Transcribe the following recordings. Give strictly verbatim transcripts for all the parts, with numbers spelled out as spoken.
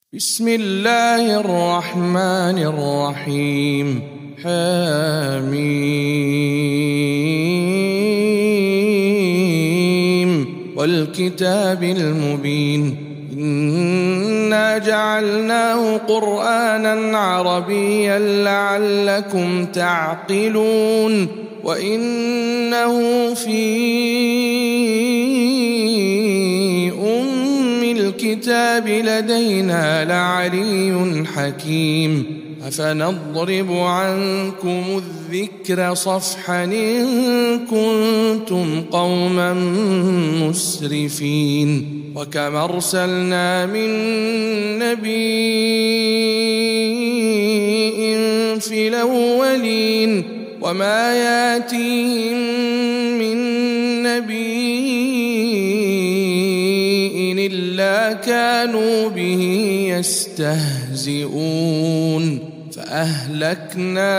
بسم الله الرحمن الرحيم. حميم والكتاب المبين. إنا جعلناه قرآنا عربيا لعلكم تعقلون وإنه في الكتاب لدينا لعلي حكيم. أفنضرب عنكم الذكر صفحا إن كنتم قوما مسرفين. وكم أرسلنا من نبي في الأولين وما ياتيهم من نبي إلا كانوا به يستهزئون. فأهلكنا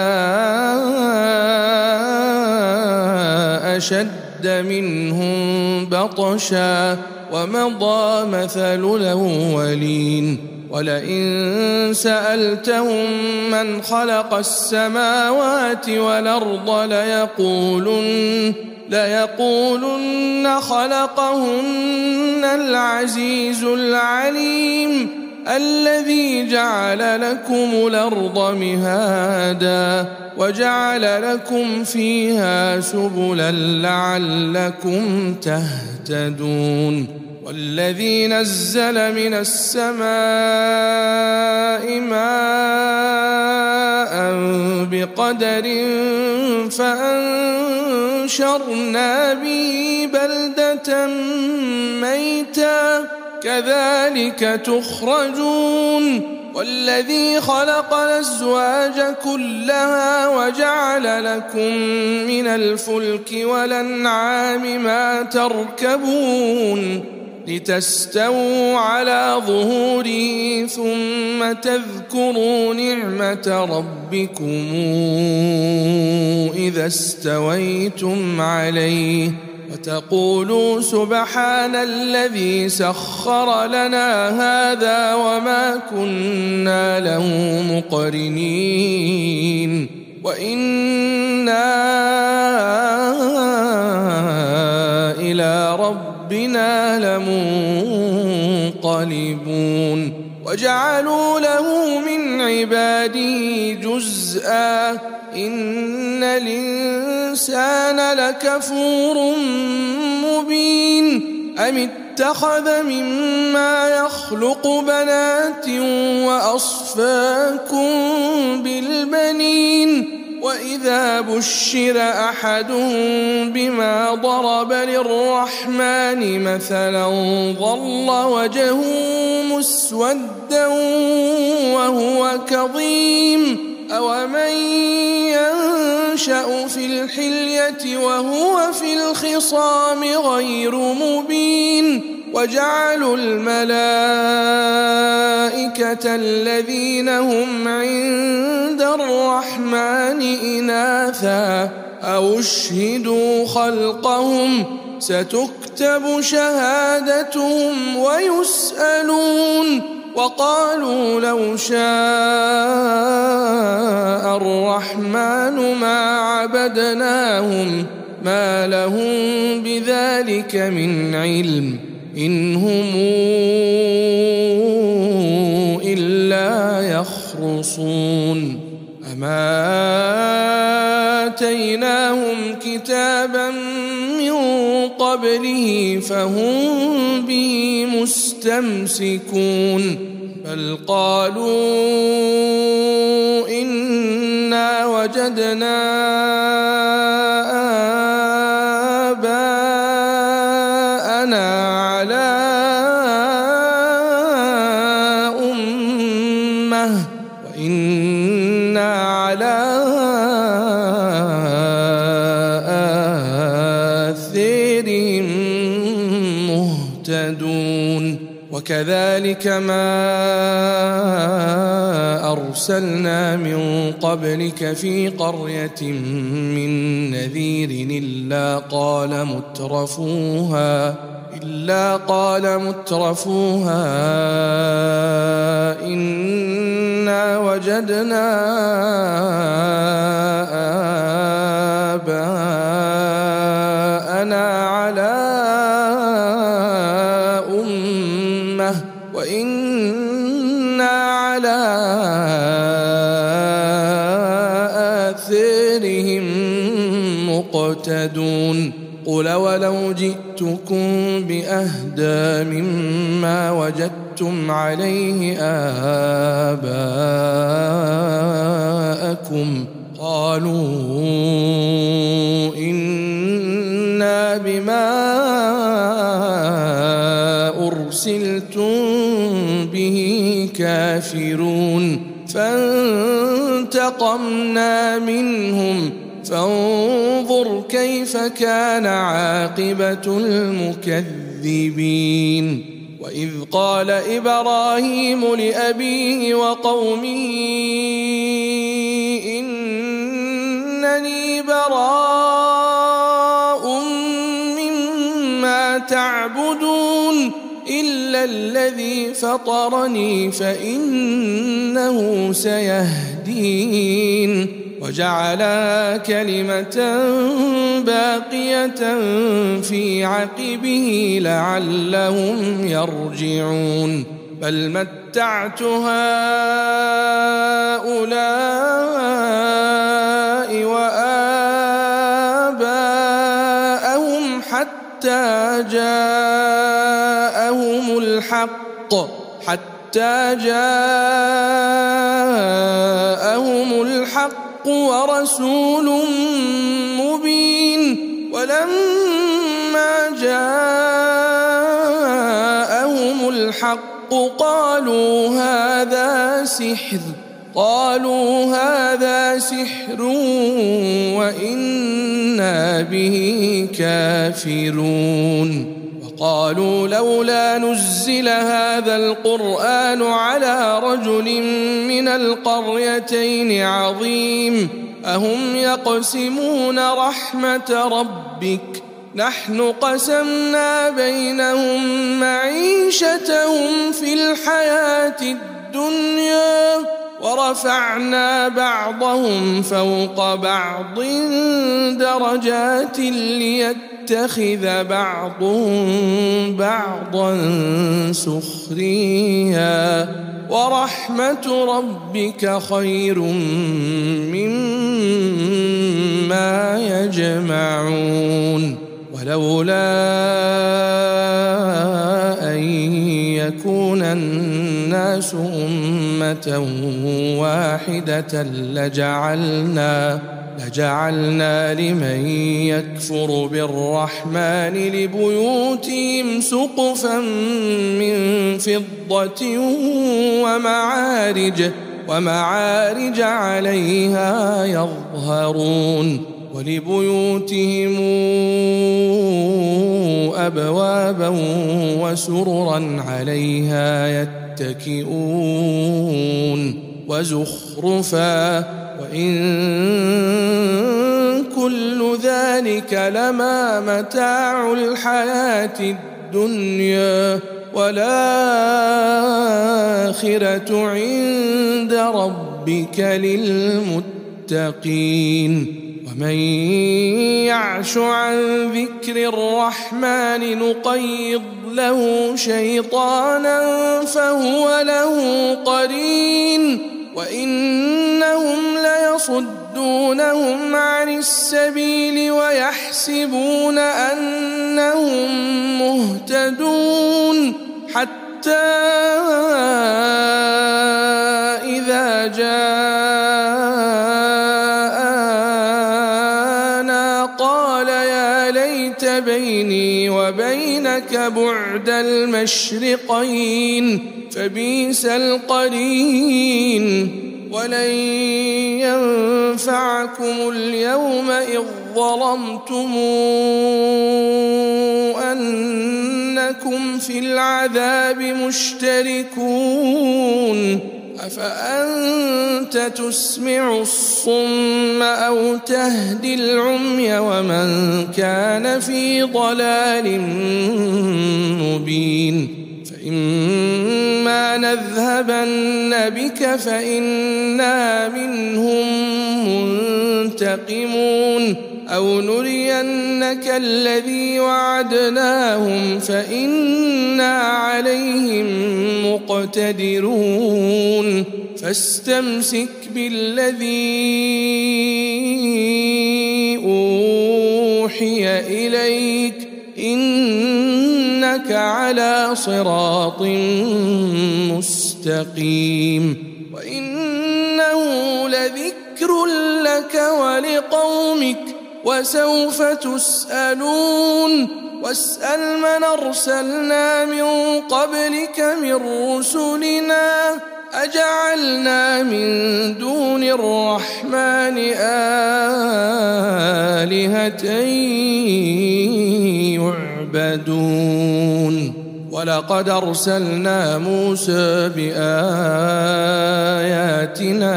أشد منهم بطشا ومضى مثل الأولين. ولئن سألتهم من خلق السماوات والأرض ليقولن ليقولن خلقهن العزيز العليم الذي جعل لكم الأرض مهادا وجعل لكم فيها سبلا لعلكم تهتدون. والذي نزل من السماء ماء بقدر فأنشرنا به بلدة ميتا كذلك تخرجون. والذي خلق الأزواج كلها وجعل لكم من الفلك والأنعام ما تركبون لتستووا على ظهوره ثم تذكروا نعمة ربكم إذا استويتم عليه وتقولوا سبحان الذي سخر لنا هذا وما كنا له مقرنين وإنا إلى ربنا لمنقلبون. وجعلوا له من عباده جزءا إن الإنسان لكفور مبين. أم اتخذ مما يخلق بنات وأصفاكم بالبنين وإذا بشر أحدهم بما ضرب للرحمن مثلا ظل وجهه مسودا وهو كظيم. أومن ينشأ في الحلية وهو في الخصام غير مبين. وجعلوا الملائكة الذين هم عند الرحمن إناثا أو اشهدوا خلقهم ستكتب شهادتهم ويسألون. وقالوا لو شاء الرحمن ما عبدناهم ما لهم بذلك من علم إن هم إلا يخرصون. أما آتيناهم كتابا من قبله فهم به مستمسكون بل قالوا إنا وجدنا آباءنا على أمة وإنا على آثارهم مهتدون. وكذلك ما أرسلنا من قبلك في قرية من نذير إلا قال مترفوها إلا قال مترفوها وجدنا آباءنا على أمة وإنا على آثارهم مقتدون قل ولو جئتكم بأهدى مما وجدتم عليه آباءكم قالوا إنا بما أرسلتم به كافرون فانتقمنا منهم فانظر كيف كان عاقبة المكذبين وإذ قال إبراهيم لأبيه وقومه إنني براء مما تعبدون إلا الذي فطرني فإنه سيهدين وجعلها كلمة باقية في عقبه لعلهم يرجعون بل متعت هؤلاء وآباءهم حتى جاءهم الحق حتى جاءهم الحق ورسول مبين ولما جاءهم الحق قالوا هذا سحر قالوا هذا سحر وإنا به كافرون وقالوا لولا نزل هذا القرآن على رجل من القريتين عظيم أهم يقسمون رحمة ربك نحن قسمنا بينهم معيشتهم في الحياة الدنيا ورفعنا بعضهم فوق بعض درجات ليتخذ بعضهم بعضا سخريا ورحمة ربك خير مما يجمعون ولولا أن يكون الناس أمة واحدة لجعلنا لجعلنا لمن يكفر بالرحمن لبيوتهم سقفا من فضة ومعارج ومعارج عليها يظهرون ولبيوتهم أبوابا وسررا عليها يتكئون وزخرفا وإن كل ذلك لما متاع الحياة الدنيا والآخرة عند ربك للمتقين ومن يعش عن ذكر الرحمن نقيض له شيطانا فهو له قرين وإنهم ليصدونهم عن السبيل ويحسبون أنهم مهتدون حتى إذا جاءنا قال يا ليت بيني وبينك بعد المشرقين فبئس القرين ولن ينفعكم اليوم إذ ظلمتم أنكم في العذاب مشتركون أفأنت تسمع الصم أو تهدي العمي ومن كان في ضلال مبين فإما نذهبن بك فإنا منهم منتقمون أو نرينك الذي وعدناهم فإنا عليهم مقتدرون فاستمسك بالذي أوحي إليك إنك على صراط مستقيم وإنه لذكر لك ولقومك وسوف تسألون واسأل من أرسلنا من قبلك من رسلنا أجعلنا من دون الرحمن آلهة يعبدون ولقد أرسلنا موسى بآياتنا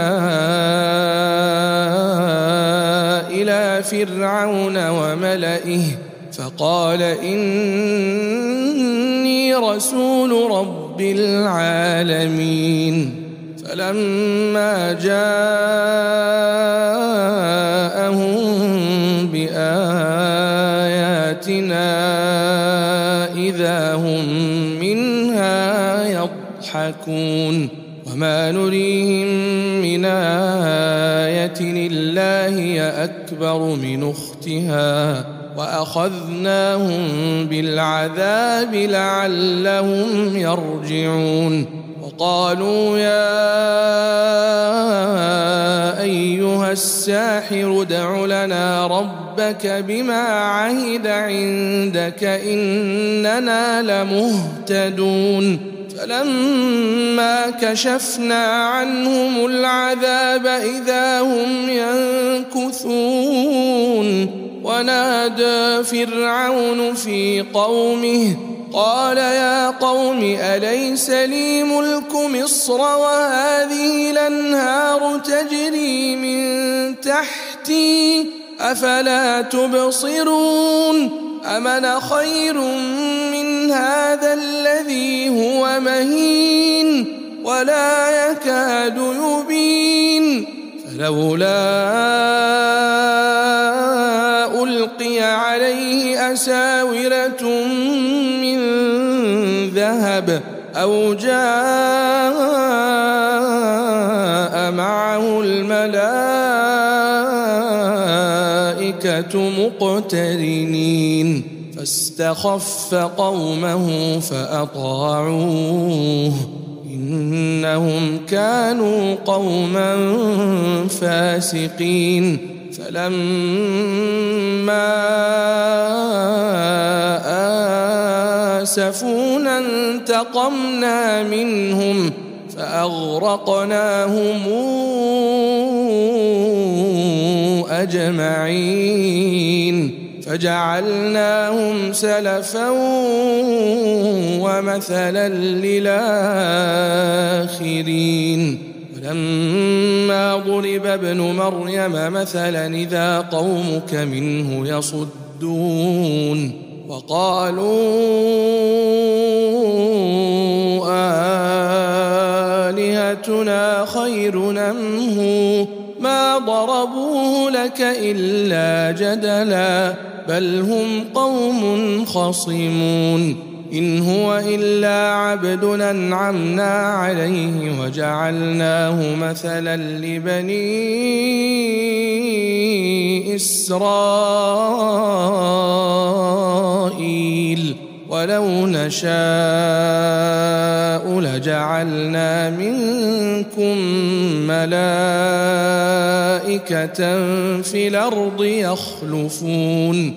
إلى فرعون وملئه فقال إني رسول رب العالمين فلما جاءهم بآياتنا إذا هم منها يضحكون وما نريهم من آية إلا هي أكبر من أختها وأخذناهم بالعذاب لعلهم يرجعون وقالوا يا أيها الساحر ادع لنا ربك بما عهد عندك إننا لمهتدون فلما كشفنا عنهم العذاب إذا هم ينكثون ونادى فرعون في قومه قال يا قوم أليس لي ملك مصر وهذه الأنهار تجري من تحتي أفلا تبصرون أم أنا خير من هذا الذي هو مهين ولا يكاد يبين فلولا ألقي عليه أساورة من ذهب أو جاء معه الملائكة مقترنين فاستخف قومه فأطاعوه إنهم كانوا قوما فاسقين فلما آسفونا انتقمنا منهم فأغرقناهم أجمعين فجعلناهم سلفا ومثلا للآخرين ولما ضرب ابن مريم مثلا إذا قومك منه يصدون وقالوا آلهتنا خير أم هو ما ضربوه لك إلا جدلا بل هم قوم خصمون إن هو إلا عبد أنعمنا عليه وجعلناه مثلا لبني إسرائيل ولو نشاء لجعلنا منكم ملائكة في الأرض يخلفون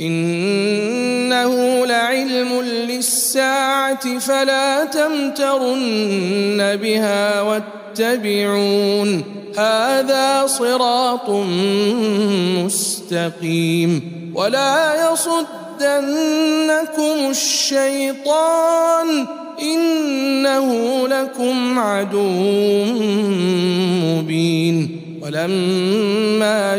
وإنه لعلم للساعة فلا تمترن بها واتبعون هذا صراط مستقيم ولا يصدنكم الشيطان إنه لكم عدو مبين ولما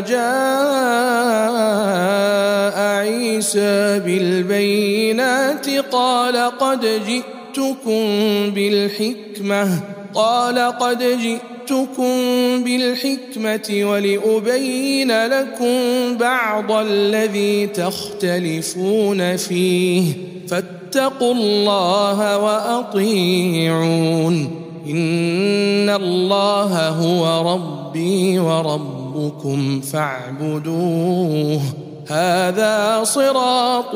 جاء عيسى بالبينات قال قد جئتم جئتكم بالحكمة قال قد جئتكم بالحكمة ولأبين لكم بعض الذي تختلفون فيه فاتقوا الله وأطيعون إن الله هو ربي وربكم فاعبدوه هذا صراط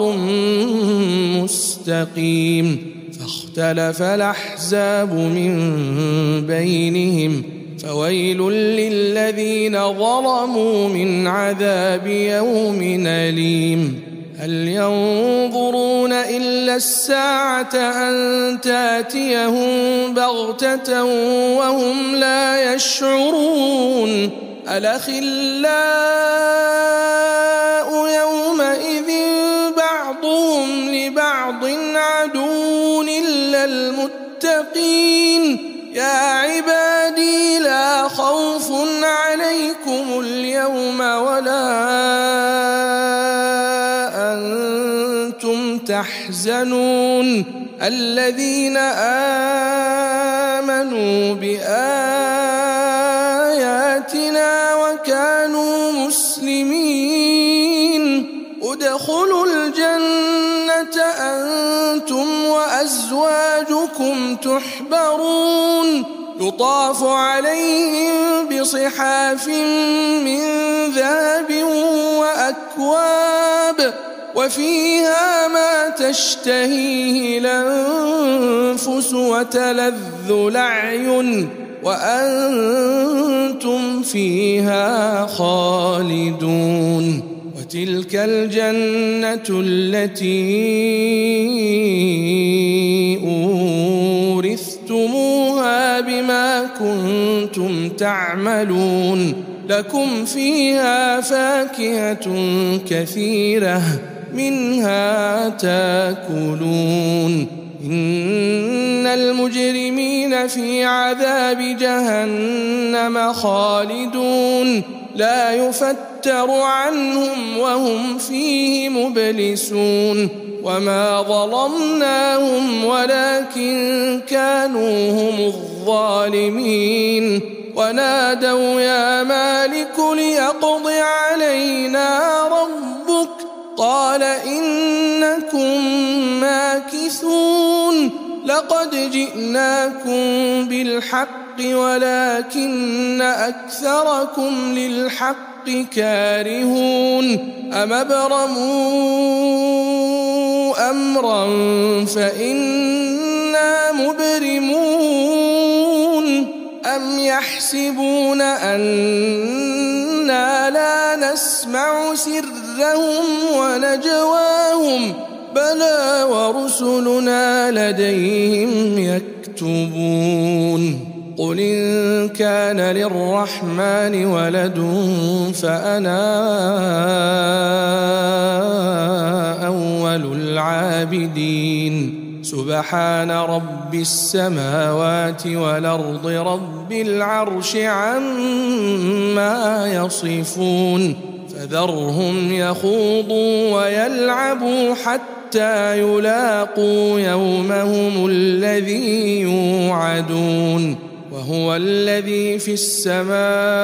مستقيم فاختلف الأحزاب من بينهم فويل للذين ظلموا من عذاب يوم أليم هل ينظرون إلا الساعة أن تأتيهم بغتة وهم لا يشعرون الأخلاء يومئذ بعضهم لبعض عدو إلا المتقين يا عبادي لا خوف عليكم اليوم ولا أنتم تحزنون الذين آمنوا بآياتنا وكانوا مسلمين ادخلوا الجنة أنتم وأزواجكم تحبرون يطاف عليهم بصحاف من ذهب وأكواب وفيها ما تشتهيه الأنفس وتلذ الأعين وأنتم فيها خالدون وتلك الجنة التي أورثتموها بما كنتم تعملون لكم فيها فاكهة كثيرة منها تاكلون إن المجرمين في عذاب جهنم خالدون لا يفتر عنهم وهم فيه مبلسون وما ظلمناهم ولكن كانوا هم الظالمين ونادوا يا مالك ليقض علينا ربك قال إنكم ماكثون لقد جئناكم بالحق ولكن أكثركم للحق كارهون أم أبرموا أمرا فإنا مبرمون أم يحسبون أنا لا نسمع سرهم ونجواهم بلى ورسلنا لديهم يكتبون قل إن كان للرحمن ولد فأنا أول العابدين سبحان رب السماوات والأرض رب العرش عما يصفون فذرهم يخوضوا ويلعبوا حتى يلاقوا يومهم الذي يوعدون وهو الذي في السماء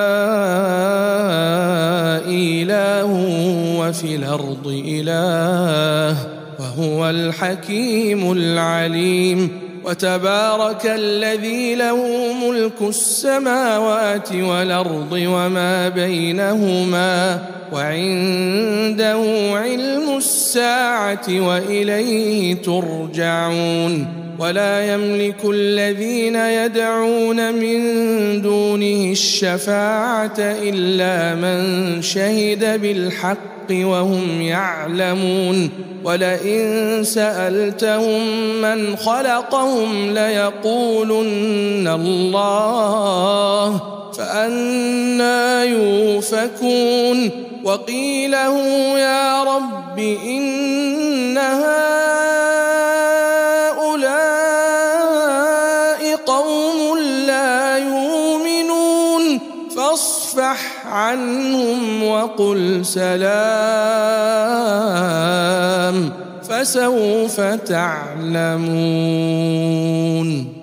إله وفي الأرض إله وهو الحكيم العليم وتبارك الذي له ملك السماوات والأرض وما بينهما وعنده علم الساعة وإليه ترجعون ولا يملك الذين يدعون من دونه الشفاعة إلا من شهد بالحق وهم يعلمون ولئن سألتهم من خلقهم ليقولن الله فأنى يؤفكون وقيله يا رب إن هؤلاء قوم لا يؤمنون فاصفح عنهم وقل سلام فسوف تعلمون.